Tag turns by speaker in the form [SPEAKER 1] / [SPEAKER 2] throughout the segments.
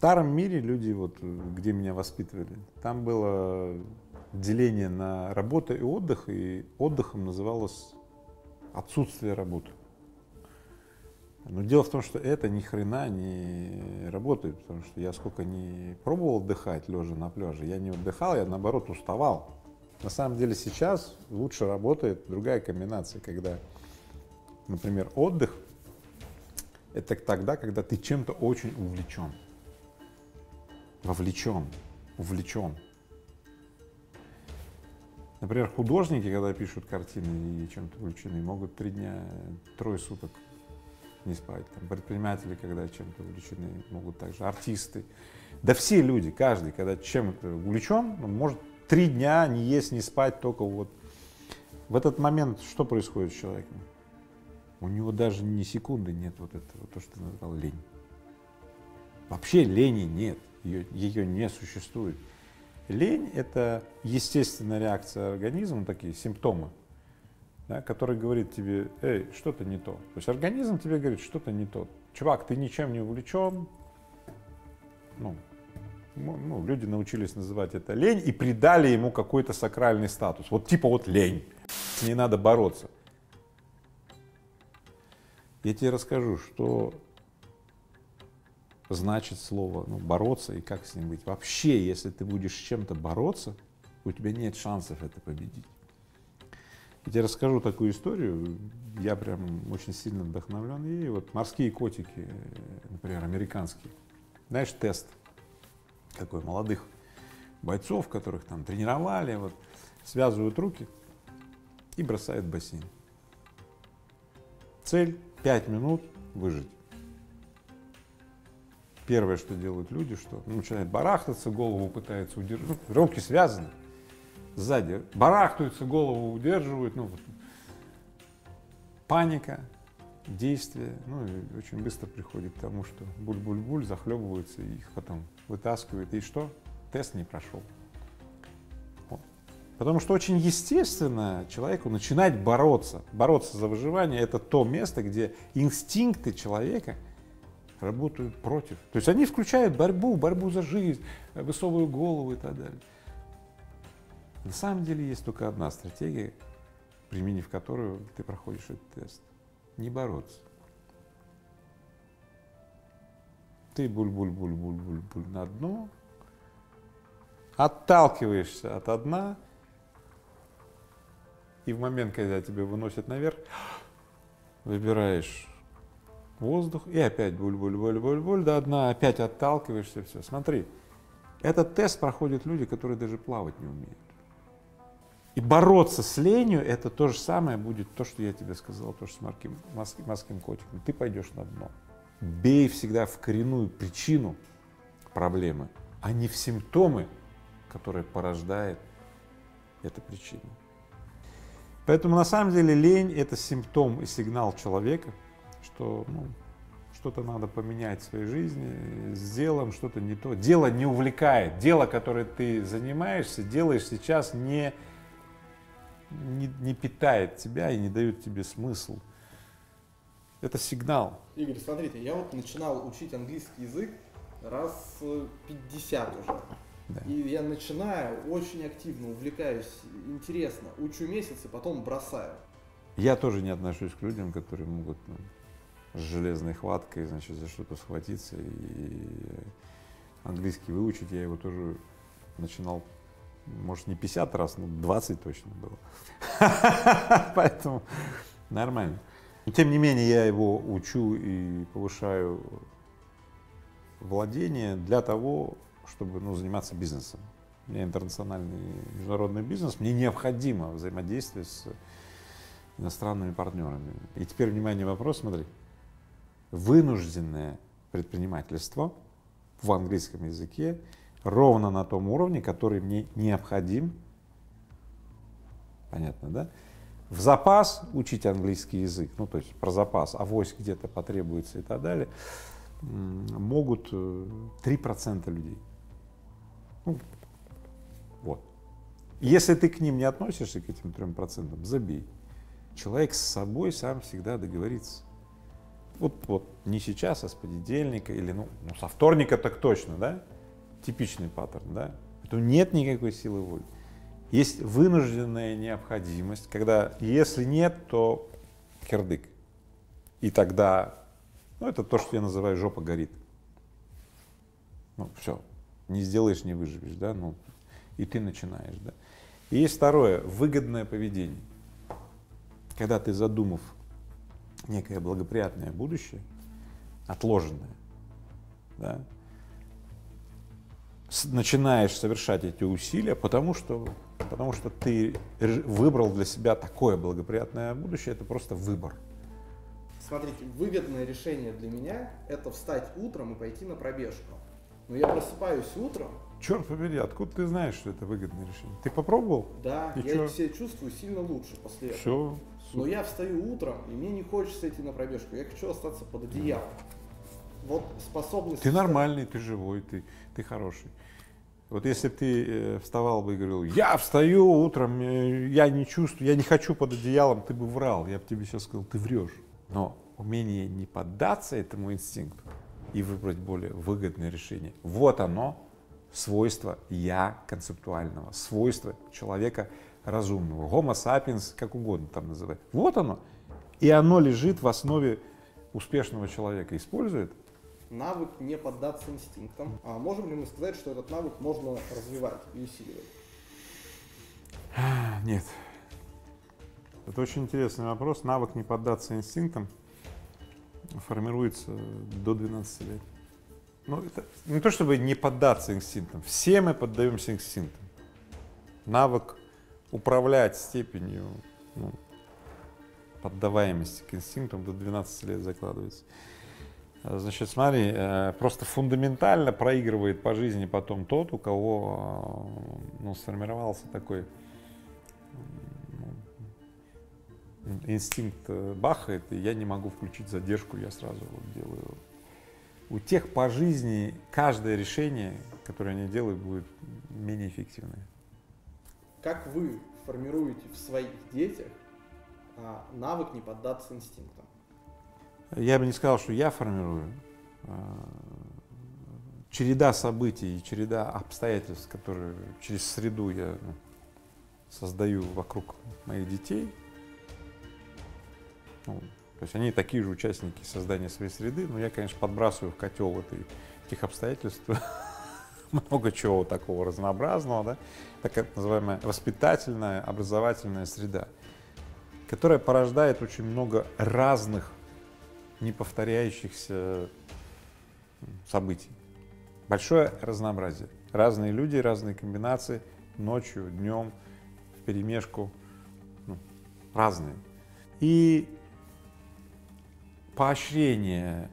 [SPEAKER 1] старом мире люди, вот где меня воспитывали, там было деление на работу и отдых, и отдыхом называлось отсутствие работы. Но дело в том, что это ни хрена не работает, потому что я сколько не пробовал отдыхать лежа на пляже, я не отдыхал, я наоборот уставал. На самом деле сейчас лучше работает другая комбинация, когда, например, отдых — это тогда, когда ты чем-то очень увлечен, вовлечен, увлечен. Например, художники, когда пишут картины и чем-то увлечены, могут 3 дня, 3 суток не спать. Там предприниматели, когда чем-то увлечены, могут также, артисты. Да все люди, каждый, когда чем-то увлечен, он может 3 дня не есть, не спать, только вот. В этот момент что происходит с человеком? У него даже ни секунды нет вот этого, то, что ты назвал лень. Вообще лени нет, ее не существует. Лень — это естественная реакция организма, такие симптомы, да, который говорит тебе: эй, что-то не то. То есть организм тебе говорит, что-то не то. Чувак, ты ничем не увлечен. Люди научились называть это лень и придали ему какой-то сакральный статус. Вот типа вот лень, не надо бороться. Я тебе расскажу, что значит слово бороться и как с ним быть. Вообще, если ты будешь с чем-то бороться, у тебя нет шансов это победить. Я тебе расскажу такую историю, я прям очень сильно вдохновлен ей. Вот морские котики, например, американские. Знаешь, тест какой молодых бойцов, которых там тренировали, вот, связывают руки и бросают в бассейн. Цель — 5 минут выжить. Первое, что делают люди, что начинают барахтаться, голову пытаются удержать, руки связаны, сзади барахтаются, голову удерживают, паника, действие, и очень быстро приходит к тому, что буль-буль-буль, захлебываются, и их потом вытаскивают, и что? Тест не прошел. Вот. Потому что очень естественно человеку начинать бороться за выживание. Это то место, где инстинкты человека работают против. То есть они включают борьбу за жизнь, высовывают голову и так далее. На самом деле есть только одна стратегия, применив которую ты проходишь этот тест. Не бороться. Ты буль-буль-буль-буль-буль-буль на дно, отталкиваешься от дна, и в момент, когда тебя выносят наверх, выбираешь воздух и опять буль-буль-буль-буль-буль до дна, опять отталкиваешься, все. Смотри, этот тест проходят люди, которые даже плавать не умеют. И бороться с ленью — это то же самое будет, то, что я тебе сказал, то, что с морским котиком. Ты пойдешь на дно. Бей всегда в коренную причину проблемы, а не в симптомы, которые порождает эта причина. Поэтому на самом деле лень — это симптом и сигнал человека, что что-то надо поменять в своей жизни, с делом что-то не то. Дело не увлекает, дело, которое ты занимаешься, делаешь сейчас, не питает тебя и не дает тебе смысл. Это сигнал.
[SPEAKER 2] Игорь, смотрите, я вот начинал учить английский язык раз 50 уже.
[SPEAKER 1] Да.
[SPEAKER 2] И я начинаю, очень активно увлекаюсь, интересно, учу месяц и потом бросаю.
[SPEAKER 1] Я тоже не отношусь к людям, которые могут с железной хваткой, значит, за что-то схватиться и английский выучить. Я его тоже начинал, может, не 50 раз, но 20 точно было. Поэтому нормально. Но, тем не менее, я его учу и повышаю владение для того, чтобы заниматься бизнесом. У меня интернациональный международный бизнес, мне необходимо взаимодействие с иностранными партнерами. И теперь, внимание, вопрос, смотри. Вынужденное предпринимательство в английском языке ровно на том уровне, который мне необходим, понятно, да? В запас учить английский язык, то есть про запас, авось где-то потребуется и так далее, могут 3% людей. Вот. Если ты к ним не относишься, к этим 3%, забей. Человек с собой сам всегда договорится. вот не сейчас, а с понедельника или ну со вторника так точно, да? Типичный паттерн, да? То нет никакой силы воли. Есть вынужденная необходимость, когда если нет, то кирдык. И тогда, ну это то, что я называю жопа горит. Ну все, не сделаешь, не выживешь, да? Ну и ты начинаешь, да? И есть второе, выгодное поведение. Когда ты, задумав некое благоприятное будущее, отложенное, да, начинаешь совершать эти усилия, потому что ты выбрал для себя такое благоприятное будущее, это просто выбор.
[SPEAKER 2] Смотрите, выгодное решение для меня – это встать утром и пойти на пробежку. Но я просыпаюсь утром.
[SPEAKER 1] Черт побери, откуда ты знаешь, что это выгодное решение? Ты попробовал?
[SPEAKER 2] Да,
[SPEAKER 1] и
[SPEAKER 2] я себя чувствую сильно лучше после этого.
[SPEAKER 1] Все.
[SPEAKER 2] Но я встаю утром, и мне не хочется идти на пробежку, я хочу остаться под одеялом. Вот способность…
[SPEAKER 1] Ты нормальный, ты живой, ты хороший. Вот если бы ты вставал бы и говорил, я встаю утром, я не чувствую, я не хочу под одеялом, ты бы врал, я бы тебе сейчас сказал, ты врешь. Но умение не поддаться этому инстинкту и выбрать более выгодное решение, вот оно, свойство я концептуального, свойство человека разумного, homo sapiens, как угодно там называть. Вот оно. И оно лежит в основе успешного человека. Использует
[SPEAKER 2] навык не поддаться инстинктам. А можем ли мы сказать, что этот навык можно развивать и усиливать?
[SPEAKER 1] Нет. Это очень интересный вопрос. Навык не поддаться инстинктам формируется до 12 лет. Ну, это не то чтобы не поддаться инстинктам. Все мы поддаемся инстинктам. Навык управлять степенью поддаваемости к инстинктам до 12 лет закладывается. Значит, смотри, просто фундаментально проигрывает по жизни потом тот, у кого сформировался такой инстинкт бахает, и я не могу включить задержку, я сразу вот делаю. У тех по жизни каждое решение, которое они делают, будет менее эффективное.
[SPEAKER 2] Как вы формируете в своих детях навык не поддаться инстинктам?
[SPEAKER 1] Я бы не сказал, что я формирую. Череда событий, череда обстоятельств, которые через среду я создаю вокруг моих детей. То есть они такие же участники создания своей среды, но я, конечно, подбрасываю в котел этих обстоятельств много чего такого разнообразного, да? Так называемая воспитательная, образовательная среда, которая порождает очень много разных неповторяющихся событий. Большое разнообразие. Разные люди, разные комбинации, ночью, днем, вперемешку, разные. И поощрение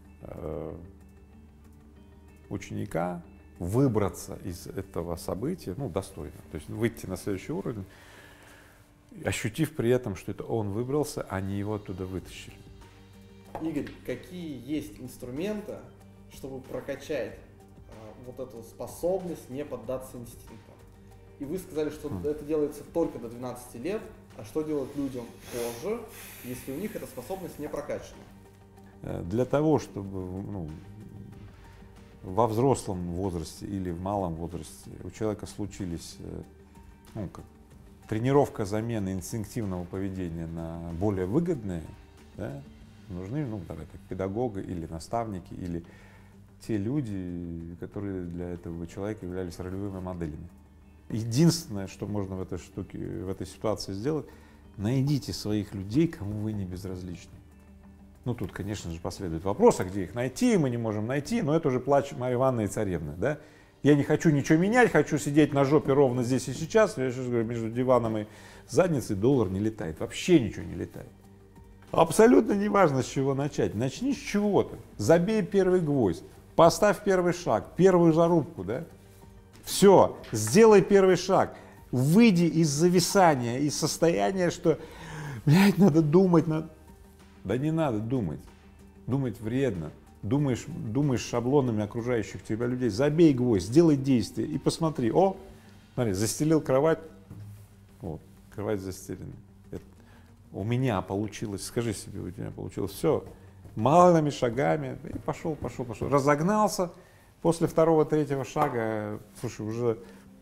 [SPEAKER 1] ученика выбраться из этого события, достойно, то есть выйти на следующий уровень, ощутив при этом, что это он выбрался, а не его оттуда вытащили.
[SPEAKER 2] Игорь, какие есть инструменты, чтобы прокачать вот эту способность не поддаться инстинктам? И вы сказали, что это делается только до 12 лет, а что делать людям позже, если у них эта способность не прокачана?
[SPEAKER 1] Для того, чтобы во взрослом возрасте или в малом возрасте у человека случились тренировка замены инстинктивного поведения на более выгодное, да, нужны, педагоги или наставники, или те люди, которые для этого человека являлись ролевыми моделями. Единственное, что можно в этой ситуации сделать, найдите своих людей, кому вы не безразличны. Тут, конечно же, последует вопрос, а где их найти, мы не можем найти, но это уже плач Марьи Ивановны и царевны, да? Я не хочу ничего менять, хочу сидеть на жопе ровно здесь и сейчас, я сейчас говорю, между диваном и задницей доллар не летает, вообще ничего не летает. Абсолютно не важно, с чего начать, начни с чего-то, забей первый гвоздь, поставь первый шаг, первую зарубку, да? Все, сделай первый шаг, выйди из зависания, из состояния, что, надо думать, Да не надо думать, думать вредно, думаешь шаблонами окружающих тебя людей, забей гвоздь, сделай действие и посмотри, смотри, застелил кровать, кровать застелена, у меня получилось, скажи себе, у тебя получилось, все, малыми шагами, и пошел. Разогнался, после второго-третьего шага, слушай, уже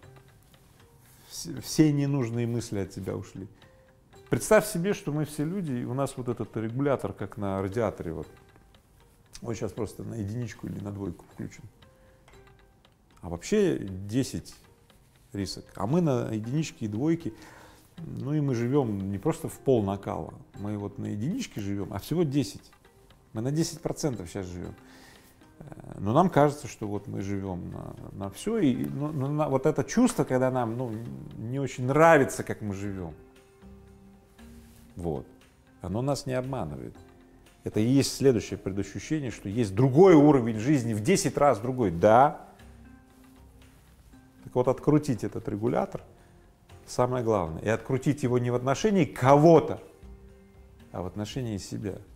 [SPEAKER 1] все ненужные мысли от тебя ушли. Представь себе, что мы все люди, и у нас вот этот регулятор, как на радиаторе, вот сейчас просто на единичку или на двойку включен. А вообще 10 рисок, а мы на единичке и двойке, ну и мы живем не просто в пол накала, мы вот на единичке живем, а всего 10. Мы на 10% сейчас живем. Но нам кажется, что вот мы живем на все, и вот это чувство, когда нам не очень нравится, как мы живем, вот, оно нас не обманывает. Это и есть следующее предощущение, что есть другой уровень жизни, в 10 раз другой, да. Так вот, открутить этот регулятор самое главное, и открутить его не в отношении кого-то, а в отношении себя.